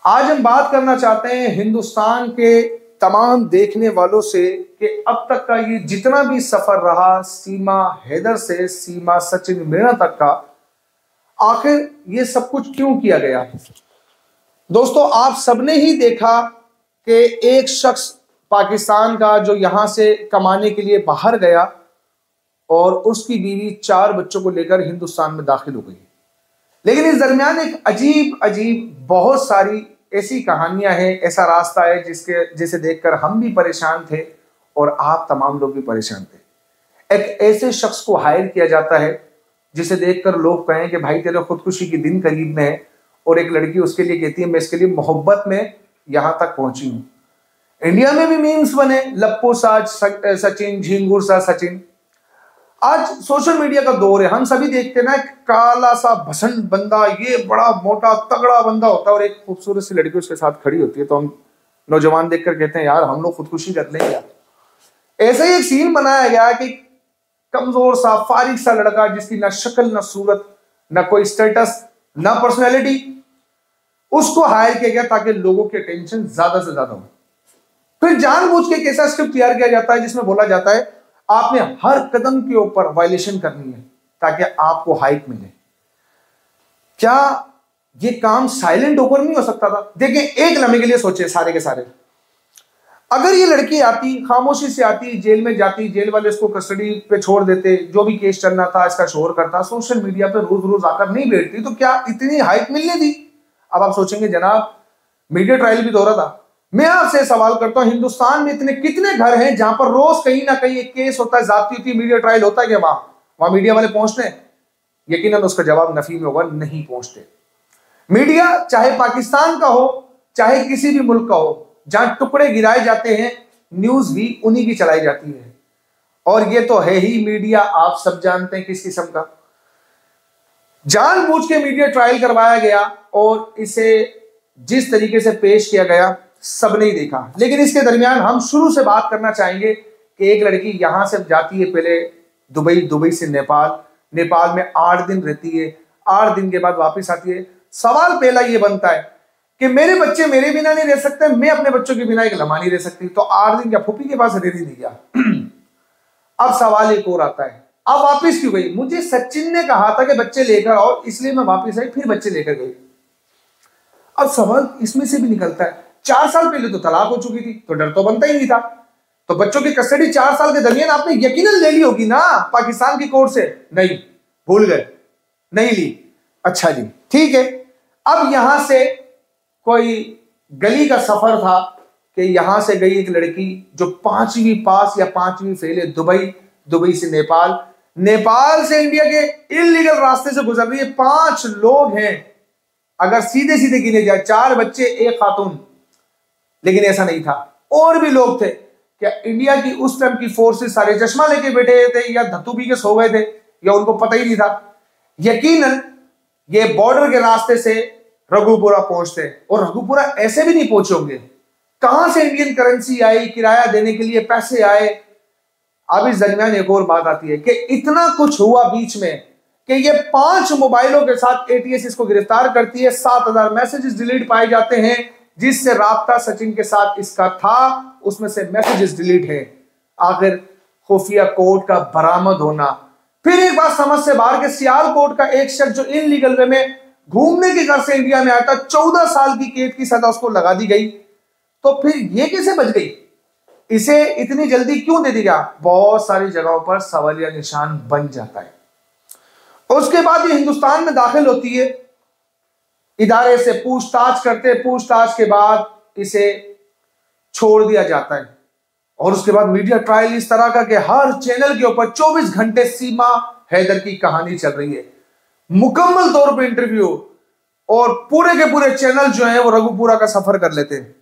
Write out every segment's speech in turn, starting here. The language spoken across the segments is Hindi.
आज हम बात करना चाहते हैं हिंदुस्तान के तमाम देखने वालों से कि अब तक का ये जितना भी सफर रहा सीमा हैदर से सीमा सचिन मीणा तक का, आखिर ये सब कुछ क्यों किया गया। दोस्तों, आप सबने ही देखा कि एक शख्स पाकिस्तान का जो यहां से कमाने के लिए बाहर गया और उसकी बीवी 4 बच्चों को लेकर हिंदुस्तान में दाखिल हो गई। लेकिन इस दरमियान एक अजीब बहुत सारी ऐसी कहानियां हैं, ऐसा रास्ता है जिसे देखकर हम भी परेशान थे और आप तमाम लोग भी परेशान थे। एक ऐसे शख्स को हायर किया जाता है जिसे देखकर लोग कहें कि भाई तेरे खुदकुशी की दिन करीब में है, और एक लड़की उसके लिए कहती है मैं इसके लिए मोहब्बत में यहां तक पहुंची हूं। इंडिया में भी मीम्स बने, लप्पो सा सचिन, झिंगुर सा सचिन। आज सोशल मीडिया का दौर है, हम सभी देखते हैं ना, काला सा भसंड बंदा, ये बड़ा मोटा तगड़ा बंदा होता है और एक खूबसूरत सी लड़की उसके साथ खड़ी होती है, तो हम नौजवान देखकर कहते हैं यार हम लोग खुदकुशी कर लेंगे यार। ऐसा ही एक सीन बनाया गया कि कमजोर सा फारिग सा लड़का जिसकी ना शक्ल ना सूरत ना कोई स्टेटस ना पर्सनैलिटी, उसको हायर किया गया ताकि लोगों की अटेंशन ज्यादा से ज्यादा हो। फिर जानबूझ के एक ऐसा स्क्रिप्ट तैयार किया जाता है जिसमें बोला जाता है आपने हर कदम के ऊपर वायलेशन करनी है ताकि आपको हाइक मिले। क्या ये काम साइलेंट होकर नहीं हो सकता था? देखिए, एक लम्हे के लिए सोचे सारे के सारे, अगर ये लड़की आती, खामोशी से आती, जेल में जाती, जेल वाले इसको कस्टडी पे छोड़ देते, जो भी केस चलना था इसका शोर करता, सोशल मीडिया पे रोज रोज आकर नहीं बैठती, तो क्या इतनी हाइक मिलनी थी? अब आप सोचेंगे जनाब मीडिया ट्रायल भी तो हो रहा था। मैं आपसे सवाल करता हूं, हिंदुस्तान में इतने कितने घर हैं जहां पर रोज कहीं ना कहीं एक केस होता है, जाती होती है, मीडिया ट्रायल होता है? क्या वहां मीडिया वाले पहुंचते हैं? यकीनन उसका जवाब नफी में होगा, नहीं पहुंचते। मीडिया चाहे पाकिस्तान का हो चाहे किसी भी मुल्क का हो, जहां टुकड़े गिराए जाते हैं न्यूज भी उन्हीं की चलाई जाती है। और ये तो है ही मीडिया, आप सब जानते हैं किस किस्म का। जानबूझ के मीडिया ट्रायल करवाया गया और इसे जिस तरीके से पेश किया गया सबने ही देखा। लेकिन इसके दरमियान हम शुरू से बात करना चाहेंगे कि एक लड़की यहां से जाती है पहले दुबई, दुबई से नेपाल, नेपाल में 8 दिन रहती है, 8 दिन के बाद वापस आती है। सवाल पहला ये बनता है कि मेरे बच्चे मेरे बिना नहीं रह सकते, मैं अपने बच्चों के बिना एक लम्हा नहीं रह सकती, तो 8 दिन क्या फूफी के पास रह रही थी क्या? अब सवाल एक और आता है, अब वापिस क्यों गई? मुझे सचिन ने कहा था कि बच्चे लेकर आओ, इसलिए मैं वापिस आई, फिर बच्चे लेकर गई। अब सवाल इसमें से भी निकलता है 4 साल पहले तो तलाक हो चुकी थी, तो डर तो बनता ही नहीं था, तो बच्चों की कस्टडी 4 साल के दरमियान आपने यकीनन ले ली होगी ना पाकिस्तान की कोर्ट से? नहीं, भूल गए, नहीं ली। अच्छा जी, ठीक है। अब यहां से कोई गली का सफर था कि यहां से गई एक लड़की जो 5वीं पास या 5वीं फेल है, दुबई, दुबई से नेपाल, नेपाल से इंडिया के इलीगल रास्ते से गुजर रही है। 5 लोग हैं अगर सीधे सीधे गिने जाए, 4 बच्चे, 1 खातून। लेकिन ऐसा नहीं था, और भी लोग थे। क्या इंडिया की उस टाइम की फोर्सेस सारे चश्मा लेके बैठे थे या धत्तू पी के सो गए थे या उनको पता ही नहीं था? यकीनन ये बॉर्डर के रास्ते से रघुपुरा पहुंचते, और रघुपुरा ऐसे भी नहीं पहुंचे होंगे। कहां से इंडियन करेंसी आई, किराया देने के लिए पैसे आए? अब इस दरमियान एक और बात आती है कि इतना कुछ हुआ बीच में कि ये 5 मोबाइलों के साथ एटीएस इसको गिरफ्तार करती है। 7000 मैसेजेस डिलीट पाए जाते हैं जिससे राब्ता सचिन के साथ इसका था, उसमें से मैसेजेस डिलीट है। आखिर खुफिया कोड का बरामद होना। फिर एक बात समझ से बाहर के सियालकोट का एक शख्स जो इनलीगल वे में घूमने के घर से इंडिया में आया था, 14 साल की कैद की सजा उसको लगा दी गई। तो फिर ये कैसे बच गई? इसे इतनी जल्दी क्यों दे दिया? बहुत सारी जगहों पर सवालिया निशान बन जाता है। उसके बाद ये हिंदुस्तान में दाखिल होती है, इदारे से पूछताछ करते, पूछताछ के बाद इसे छोड़ दिया जाता है। और उसके बाद मीडिया ट्रायल इस तरह का कि हर चैनल के ऊपर 24 घंटे सीमा हैदर की कहानी चल रही है, मुकम्मल तौर पे इंटरव्यू, और पूरे के पूरे चैनल जो है वो रघुपुरा का सफर कर लेते हैं।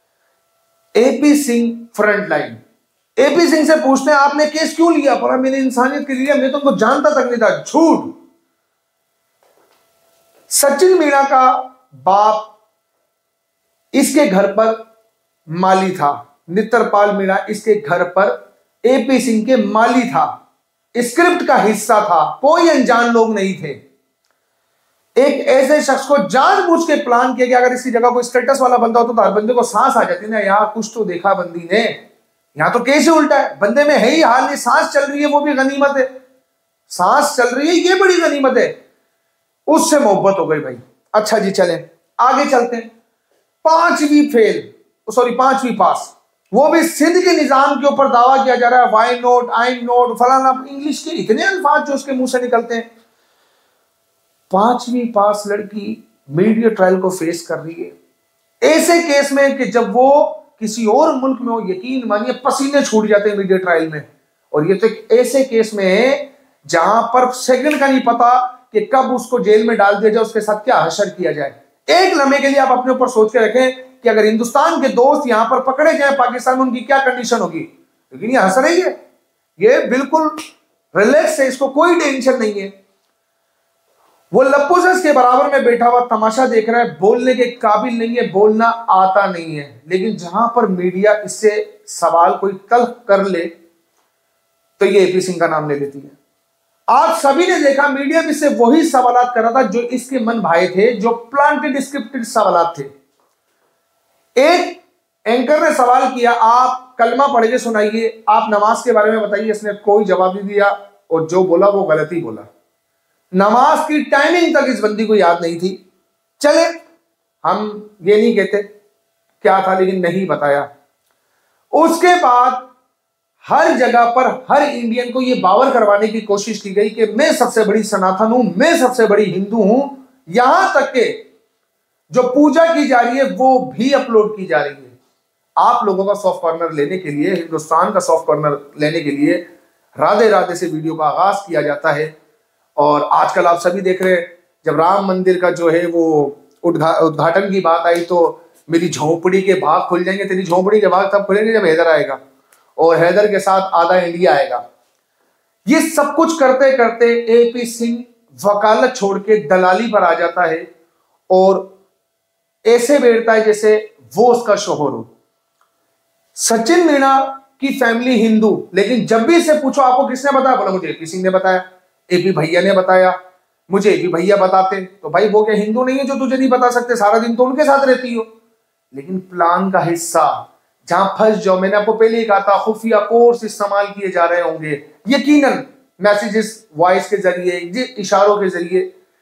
A P Singh front line, A P Singh से पूछते हैं आपने केस क्यों लिया? पर मैंने इंसानियत के लिए, मैं तो उनको जानता तक नहीं था। झूठ। सचिन मीणा का बाप इसके घर पर माली था, नित्रपाल मीणा इसके घर पर एपी सिंह के माली था, स्क्रिप्ट का हिस्सा था, कोई अनजान लोग नहीं थे। एक ऐसे शख्स को जानबूझ के प्लान किया कि अगर इसकी जगह कोई स्टेटस वाला बंदा होता तो हर बंदे को सांस आ जाती ना, यार कुछ तो देखा बंदी ने, यहां तो केस ही उल्टा है, बंदे में है ही हाल नहीं, सांस चल रही है वो भी गनीमत है, सांस चल रही है ये बड़ी गनीमत है। उससे मोहब्बत हो गई भाई। अच्छा जी चलें आगे चलते हैं। 5वीं फेल, सॉरी 5वीं पास, वो भी सिंध के निजाम के ऊपर दावा किया जा रहा है, वाई नोट, आई नोट, फलाना, इंग्लिश के इतने अल्फाज जो उसके मुंह से निकलते हैं। 5वीं पास लड़की मीडिया ट्रायल को फेस कर रही है ऐसे केस में कि जब वो किसी और मुल्क में हो, यकीन मानिए पसीने छूट जाते हैं मीडिया ट्रायल में। और ये तो एक ऐसे केस में है जहां पर सेकंड का नहीं पता कि कब उसको जेल में डाल दिया जाए, उसके साथ क्या हशर किया जाए। एक लम्हे के लिए आप अपने ऊपर सोच के रखें कि अगर हिंदुस्तान के दोस्त यहां पर पकड़े जाए पाकिस्तान में, उनकी क्या कंडीशन होगी। लेकिन ये हंस रही है, ये बिल्कुल रिलैक्स है, इसको कोई टेंशन नहीं है। वो लपोजस के बराबर में बैठा हुआ तमाशा देख रहा है, बोलने के काबिल नहीं है, बोलना आता नहीं है। लेकिन जहां पर मीडिया इससे सवाल कोई तल्ख कर ले तो ये एपी सिंह का नाम ले लेती है। आप सभी ने देखा मीडिया भी से वही सवाल कर रहा था जो इसके मन भाए थे, जो प्लांटेड स्क्रिप्टेड सवाल थे। एक एंकर ने सवाल किया, आप कलमा पढ़ के सुनाइए, आप नमाज के बारे में बताइए। इसने कोई जवाब नहीं दिया और जो बोला वो गलत ही बोला। नमाज की टाइमिंग तक इस बंदी को याद नहीं थी। चले हम ये नहीं कहते क्या था, लेकिन नहीं बताया। उसके बाद हर जगह पर हर इंडियन को यह बावर करवाने की कोशिश की गई कि मैं सबसे बड़ी सनातन हूं, मैं सबसे बड़ी हिंदू हूं। यहां तक के जो पूजा की जा रही है वो भी अपलोड की जा रही है। आप लोगों का सॉफ्ट कॉर्नर लेने के लिए, हिंदुस्तान का सॉफ्ट कॉर्नर लेने के लिए राधे राधे से वीडियो का आगाज किया जाता है। और आजकल आप सभी देख रहे हैं, जब राम मंदिर का जो है वो उद्घाटन की बात आई तो मेरी झोपड़ी के भाग खुल जाएंगे, तेरी झोपड़ी के भाग तब खुलेंगे जब हैदर आएगा और हैदर के साथ आधा इंडिया आएगा। ये सब कुछ करते करते एपी सिंह वकालत छोड़ के दलाली पर आ जाता है और ऐसे बैठता है जैसे वो उसका शोहर हो। सचिन मीणा की फैमिली हिंदू, लेकिन जब भी इसे पूछो आपको किसने बताया, बोला मुझे एपी सिंह ने बताया, एपी भैया ने बताया, मुझे एपी भैया बताते। तो भाई वो क्या हिंदू नहीं है जो तुझे नहीं बता सकते, सारा दिन तो उनके साथ रहती हो। लेकिन प्लान का हिस्सा जहां फंस जाओ, मैंने आपको पहले ही कहा था खुफिया कोर्स इस्तेमाल किए जा रहे होंगे, यकीनन मैसेजेस वॉइस के जरिए, इशारों के जरिए।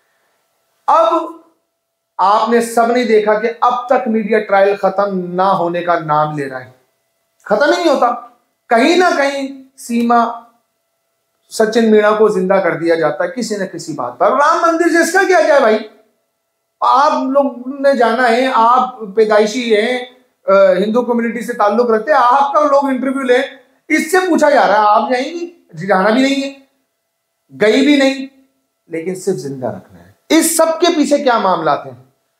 अब आपने सब नहीं देखा कि अब तक मीडिया ट्रायल खत्म ना होने का नाम ले रहा है, खत्म ही नहीं होता। कहीं ना कहीं सीमा सचिन मीणा को जिंदा कर दिया जाता है किसी न किसी बात पर। राम मंदिर से इसका क्या जाए भाई, आप लोग ने जाना है, आप पैदाइशी हैं, हिंदू कम्युनिटी से ताल्लुक रखते हैं, आपका लोग इंटरव्यू ले, इससे पूछा जा रहा है आप जाएंगी, जाना भी नहीं है, गई भी नहीं, लेकिन सिर्फ जिंदा रखना है। इस सब के पीछे क्या मामला थे,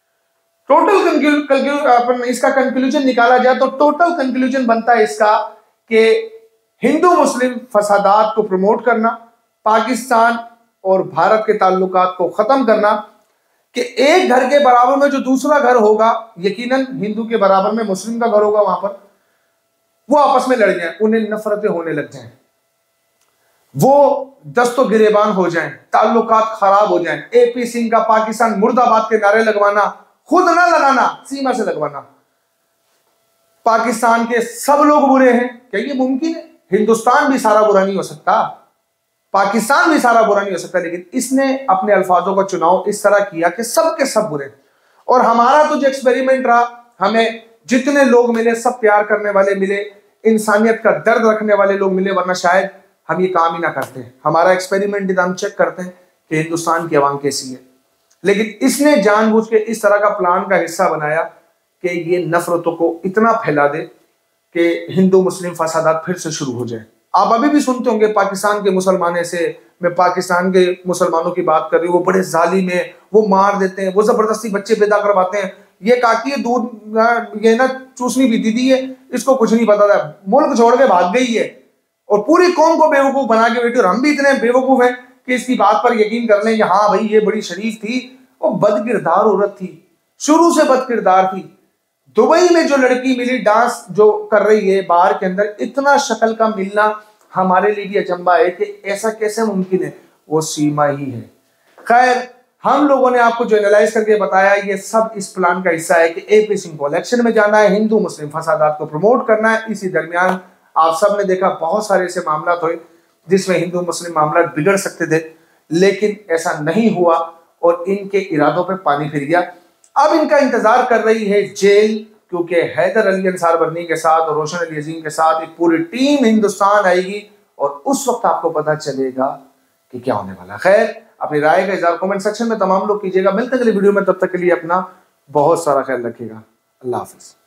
टोटल इसका कंक्लूजन निकाला जाए तो टोटल कंक्लूजन बनता है इसका कि हिंदू मुस्लिम फसादात को प्रमोट करना, पाकिस्तान और भारत के ताल्लुकात को खत्म करना, कि एक घर के बराबर में जो दूसरा घर होगा, यकीनन हिंदू के बराबर में मुस्लिम का घर होगा, वहां पर वो आपस में लड़ जाएं, उन्हें नफरतें होने लग जाएं, वो दस्तो गिरेबान हो जाएं, ताल्लुकात खराब हो जाएं। एपी सिंह का पाकिस्तान मुर्दाबाद के नारे लगवाना, खुद ना लगाना, सीमा से लगवाना, पाकिस्तान के सब लोग बुरे हैं, क्या ये मुमकिन है? हिंदुस्तान भी सारा बुरा नहीं हो सकता, पाकिस्तान भी सारा बुरा नहीं हो सकता, लेकिन इसने अपने अल्फाजों का चुनाव इस तरह किया कि सब के सब बुरे। और हमारा तो जो एक्सपेरिमेंट रहा, हमें जितने लोग मिले सब प्यार करने वाले मिले, इंसानियत का दर्द रखने वाले लोग मिले, वरना शायद हम ये काम ही ना करते। हमारा एक्सपेरिमेंट हम चेक करते हैं कि हिंदुस्तान की आवाम कैसी है, लेकिन इसने जानबूझ के इस तरह का प्लान का हिस्सा बनाया कि ये नफरतों को इतना फैला दे कि हिंदू मुस्लिम फसादात फिर से शुरू हो जाए। आप अभी भी सुनते होंगे पाकिस्तान के मुसलमान ऐसे, मैं पाकिस्तान के मुसलमानों की बात कर रही हूँ, वो बड़े जालिम हैं, वो मार देते हैं, वो जबरदस्ती बच्चे पैदा करवाते हैं, ये काकी है दूध ये ना चूसनी पीती थी, ये इसको कुछ नहीं पता था, मुल्क छोड़ के भाग गई है और पूरी कौम को बेवकूफ बना के बैठी। और हम भी इतने बेवकूफ हैं कि इसकी बात पर यकीन कर लें कि हाँ भाई ये बड़ी शरीफ थी, वो बदकिरदार औरत थी, शुरू से बदकिरदार थी। दुबई में जो लड़की मिली डांस जो कर रही है बार के अंदर, इतना शक्ल का मिलना हमारे लिए भी अचंबा है कि ऐसा कैसे मुमकिन है, वो सीमा ही है। खैर हम लोगों ने आपको जो एनालाइज करके बताया ये सब इस प्लान का हिस्सा है कि एपी सिंह को इलेक्शन में जाना है, हिंदू मुस्लिम फसादात को प्रमोट करना है। इसी दरमियान आप सब ने देखा बहुत सारे ऐसे मामला हुए जिसमें हिंदू मुस्लिम मामला बिगड़ सकते थे, लेकिन ऐसा नहीं हुआ और इनके इरादों पे पानी फिर गया। अब इनका इंतजार कर रही है जेल, क्योंकि हैदर अली अंसार बर्नी के साथ और रोशन अली अजीम के साथ एक पूरी टीम हिंदुस्तान आएगी और उस वक्त आपको पता चलेगा कि क्या होने वाला। खैर, अपनी राय का इज़हार कमेंट सेक्शन में तमाम लोग कीजिएगा। मिलते हैं अगली वीडियो में, तब तक के लिए अपना बहुत सारा ख्याल रखिएगा। अल्लाह हाफिज।